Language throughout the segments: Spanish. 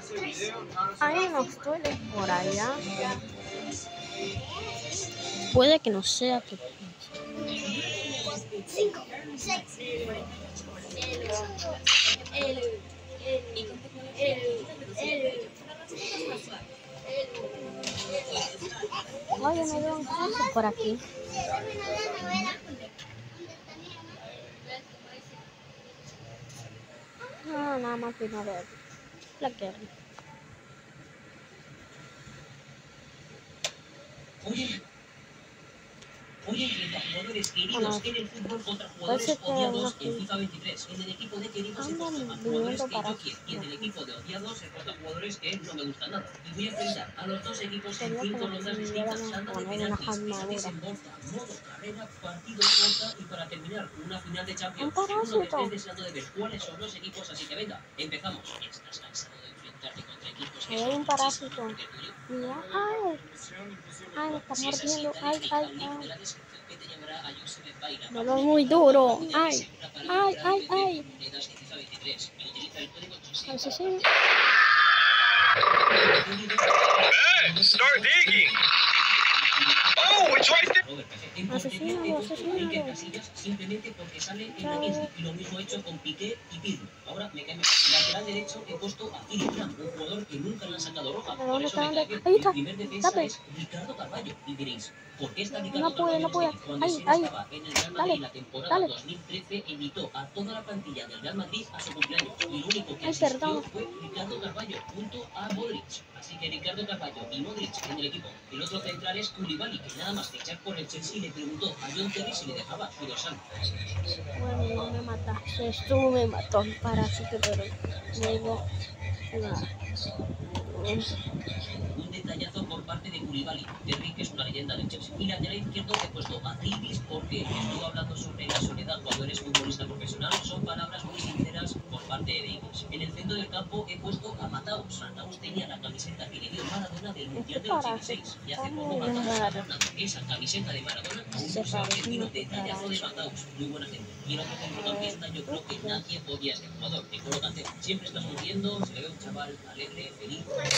Hay unos toiles por allá. Puede que no sea que... 5, 6. Oye, me dio un caso por aquí. No, nada más vino a ver la guerra. Hoy enfrenta jugadores queridos en el fútbol contra jugadores odiados en FIFA 23. En el equipo de queridos se enfrenta a jugadores que yo quiero. Y en el equipo de odiados se enfrenta a jugadores que no me gustan nada. Y voy a enfrentar a los dos equipos en 5 rondas distintas. Tanda de penaltis, pisajes en bolsa, modo carrera, partido de vuelta y para terminar una final de Champions. Seguro que estés deseando de ver cuáles son los equipos, así que venga, empezamos. ¿Estás cansado de enfrentarte contra equipos que Hay son un parásito. Mira, ay, me está mordiendo, ay. Dolor muy duro, ay. Asesino. Start digging. Oh, it's right there. Asesino. Simplemente porque sale en la misma. Y lo mismo he hecho con Piqué y Pirlo. Ahora me cae lateral derecho, he puesto a Philipp Lahm, un jugador que nunca le han sacado roja. Por eso me cae bien. Ahí está. Mi primer defensa es Ricardo Carvalho. Y diréis, ¿por qué está Ricardo No puede. Carvalho? Cuando se Ahí. estaba en el Real Madrid la temporada 2013, invitó a toda la plantilla del Real Madrid a su cumpleaños. Y lo único que asistió fue Ricardo Carvalho junto a Modric. Así que Ricardo Carvalho y Modric en el equipo. El otro central es Koulibaly, que nada más fichar por el Chelsea le preguntó a John Terry si le dejaba su dorsal. Bueno, no me mataste, esto me mató el parásito, pero luego nada. Un detallazo por parte de Koulibaly. Terry, que es una leyenda del Chelsea. Y lateral izquierdo he puesto a Davies porque estuvo hablando sobre la soledad cuando eres futbolista profesional. Son palabras muy sinceras por parte de Davies. En el centro del campo he puesto a Mataus. Mataus tenía la camiseta que le dio Maradona del Mundial del 86. Y hace poco Mataus ha ganado esa camiseta de Maradona a un museo argentino. Detallazo de Mataus. Muy buena gente. Y el otro centrocampista, yo creo que nadie odia a este jugador. De N'Golo Kanté. Siempre está sonriendo, se le ve un chaval alegre, feliz.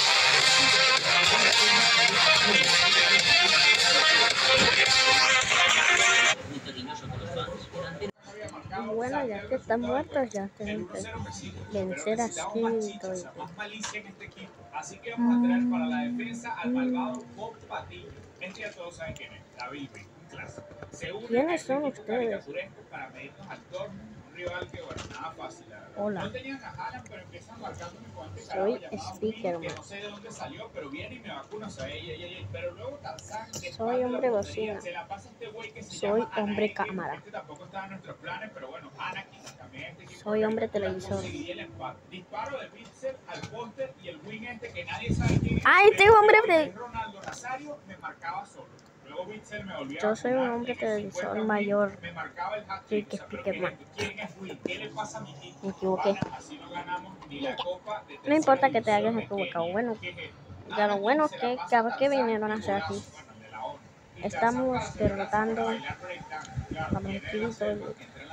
Muy cariñoso con los fans. Bueno, ya que están muertos, ya tienen que vencer a Skibidi. Así que vamos a traer para la defensa al malvado Bob Patiño. Ya todos saben quién es, David, clásico. ¿Quiénes son ustedes? Para medirnos al Dortmund, un rival que, bueno, nada fácil, la verdad. Hola. No tenían a Haaland, pero empiezan marcándome con este Soy carajo llamado Speakerman. que no sé de dónde salió, pero viene y me vacuna, o sea, pero luego Tarzán, que Soy hombre bocina. se la pasa este güey que se Soy llama hombre Anakin. cámara. Este tampoco estaba en nuestros planes, pero bueno, Anakin también este equipo. Soy hombre televisor. Conseguí el empate. Disparo de Witzel al poste y el wing este que nadie sabe quién es. ¡Ay, este hombre! Ronaldo Nazario me marcaba solo. Luego Witzel me volvía Yo soy un hombre televisor mayor. me marcaba el Sí, que Speakerman. ¿Quién es Will? ¿Qué le pasa a mi equipo? Me equivoqué. Así no ganamos ni la copa de No importa que te hayas equivocado. Bueno, ya lo bueno es que vinieron a hacer aquí. Estamos derrotando a Mosquito.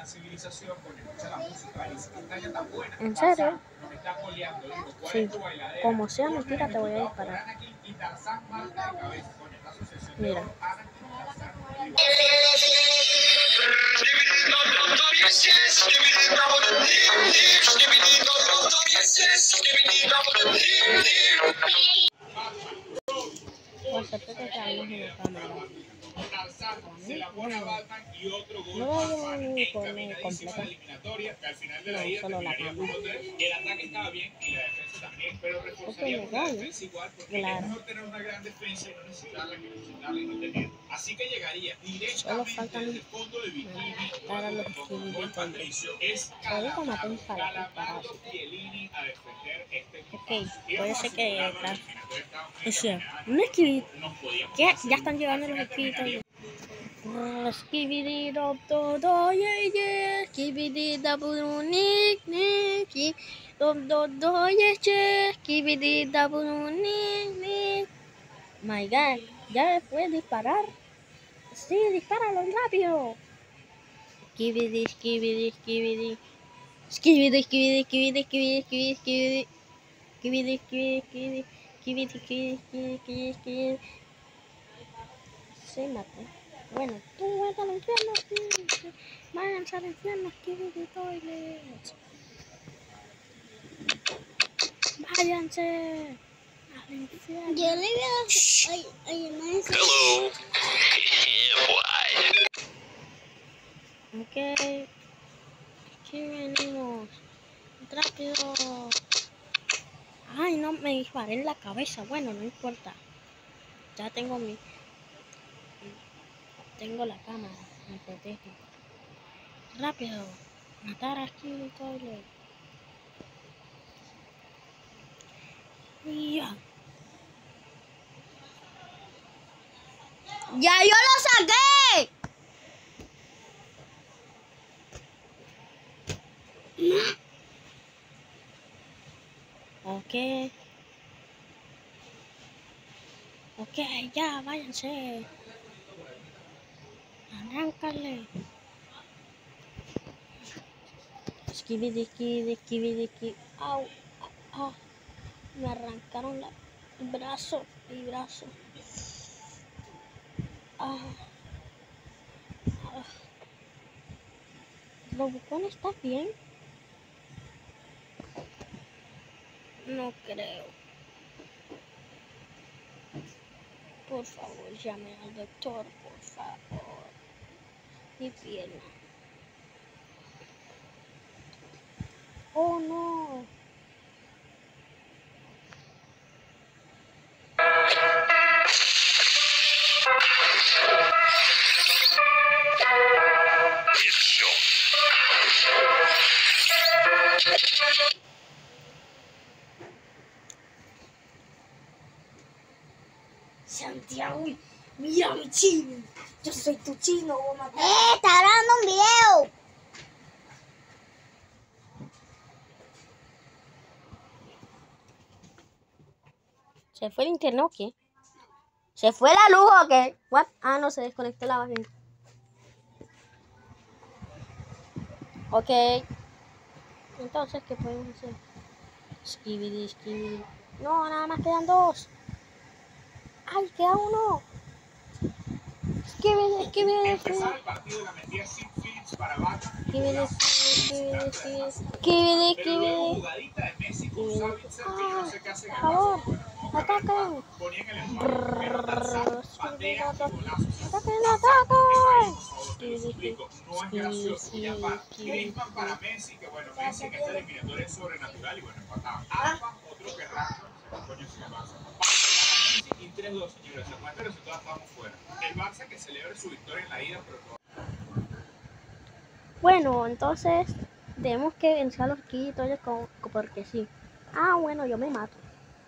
¿En serio? Sí. Como sea mentira, te voy a disparar. Mira. Pues espero que hablemos en la cámara. Se la pone a Batman y otro gol. No hay un uniforme completo. No, solo la cámara. El ataque estaba bien y la defensa también, pero reforzaríamos la defensa igual porque es mejor tener una gran defensa y no necesitarla que necesitarla y no tener. Así que llegaría directamente desde el fondo de bikini. Para los Skibidi. Ahorita maté un parásito. Ok, puede ser que... O sea, un Skibidi. ¿Qué? Ya están llegando los Skibidi. Skibidi todo, yeah, Skibidi double nick, Skibidi double nick. My God, ya puedes disparar. Sí, dispáralo rápido. Skibidi. Kibidi, kibidi, kibidi, kibidi, kibidi, kibidi, kibidi, kibidi. Se mató. Bueno, tú vete al infierno, kibidi. Váyanse al infierno, kibidi toilet. Váyanse al infierno. Yo le voy a hacer. Ay, no. Hello. Yeah, boy. Ok. Aquí venimos. Rápido. Ay, no, me disparé en la cabeza. Bueno, no importa. Ya tengo la cámara. Me protege. Rápido. Matar aquí toilet. Ya. ¡Ya yo lo saqué! Ok. Ok, ya, váyanse. Arráncale. Skibidi, skibidi, skibidi, skibidi. Au, au. Me arrancaron el brazo, mi brazo. Ah. Ah. ¿Robucón está bien? No creo. Por favor, llame al doctor, por favor. Mi pierna. Oh, no. Santiago, mira mi chino. Yo soy tu chino. Está grabando un video. ¿Se fue el internet o qué? ¿Se fue la luz o qué? ¿What? Ah, no, se desconectó la batería. Ok. Entonces, ¿qué podemos hacer? Skibidi, skibidi. No, nada más quedan dos. ¡Ay, queda uno! Skibidi, skibidi, Empezaba el partido, la metía Sid Phillips para Vaca. skibidi, skibidi, skibidi, skibidi, Pero luego skibidi. jugadita de Messi con Sabitzer, que yo no sé qué hace en el Por favor, Barça. Bueno, ataquen. ponían el empate, pero Tarzán, bandejas y golazos. ¡Ataquen, No ataquen! es gracioso. Ya para Griezmann para Messi, que bueno, Messi en esta eliminatoria es sobrenatural y bueno, empataba. Alba, otro que raro, coño se le pasa. Y 3-2, señores, se muestra el resultado, estábamos fuera. El Barça que celebre su victoria en la ida, pero Bueno, entonces tenemos que vencer a los quitos porque sí. Ah, bueno, yo me mato.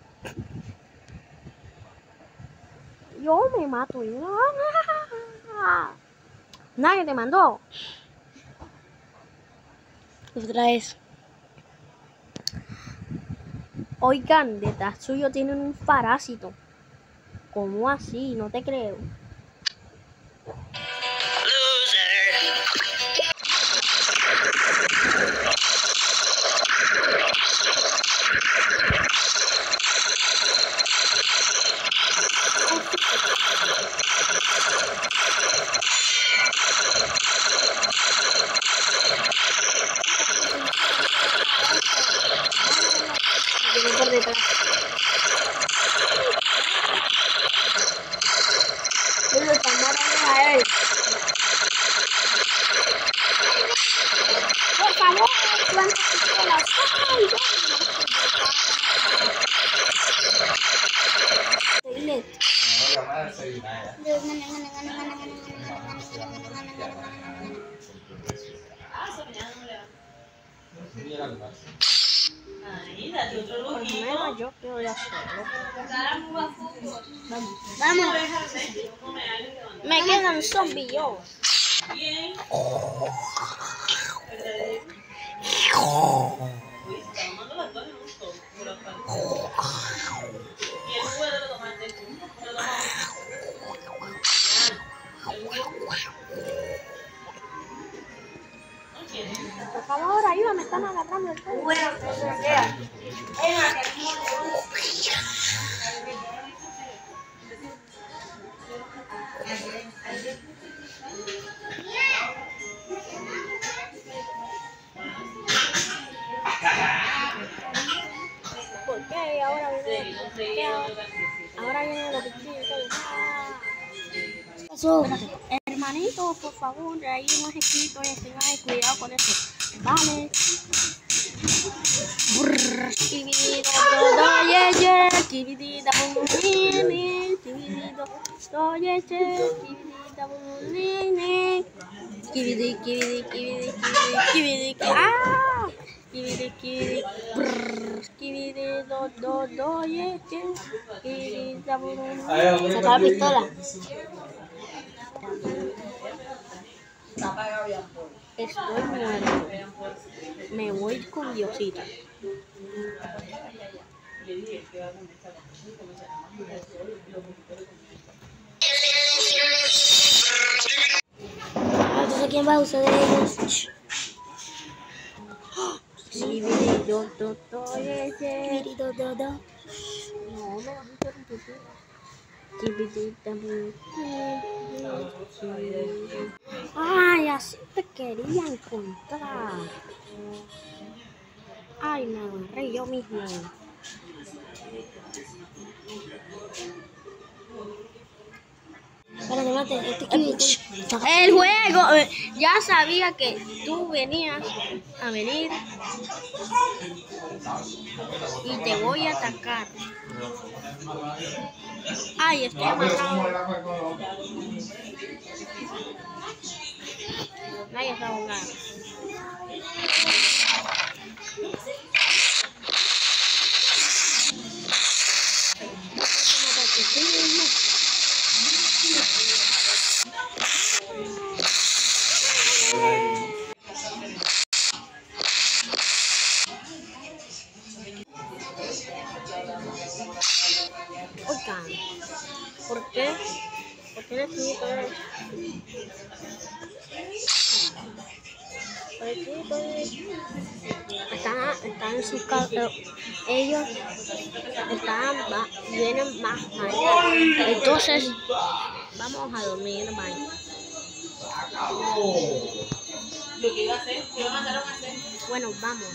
Yo me mato. Nadie te mandó. Otra vez. Oigan, detrás suyo tienen un parásito. ¿Cómo así? No te creo. Viene por detrás. Lo están matando a él. Por favor, planta pistolas. Toilet. Primero yo quiero ya solo. Vamos. Me quedan zombies yo. Por favor, ayúdame, me están agarrando el pelo. Bueno, pues, Ahora viene lo que quiero. Pasó. Hermanito, por favor, ahí no es escrito tengan cuidado con eso. Vale. Saca la pistola. Estoy muerto. Me voy con Diosita. Entonces, ¿quién va a usar de ellos? Ay, así te quería encontrar. Ay, me agarré yo mismo. Espérate, mate, El juego, ya sabía que tú venías a venir y te voy a atacar. Ay, estoy amarrado. Nadie está jugando. Oigan, ¿por qué? ¿Por qué necesito eso? Están en sus casas. Ellos vienen más mañana. Entonces, vamos a dormir mañana. Lo que iba a hacer, ¿qué lo mandaron a hacer? Bueno, vamos.